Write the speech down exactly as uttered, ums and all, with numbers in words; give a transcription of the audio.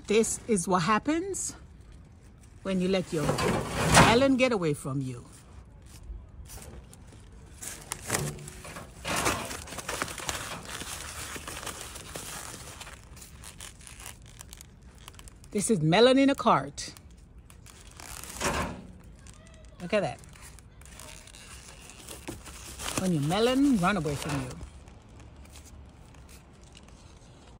This is what happens when you let your melon get away from you. This is melon in a cart. Look at that. When your melon run away from you.